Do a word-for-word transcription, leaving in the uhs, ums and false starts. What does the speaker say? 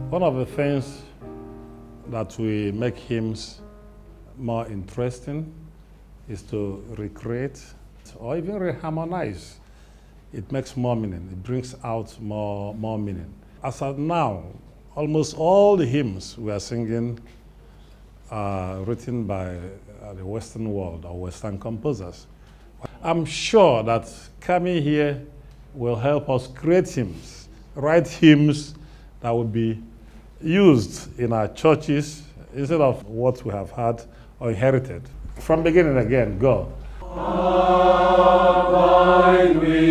One of the things that we make hymns more interesting is to recreate or even reharmonize. It makes more meaning. It brings out more, more meaning. As of now, almost all the hymns we are singing are written by uh, the Western world or Western composers. I'm sure that coming here will help us create hymns, write hymns that will be used in our churches instead of what we have had or inherited. From beginning again, go. Abide with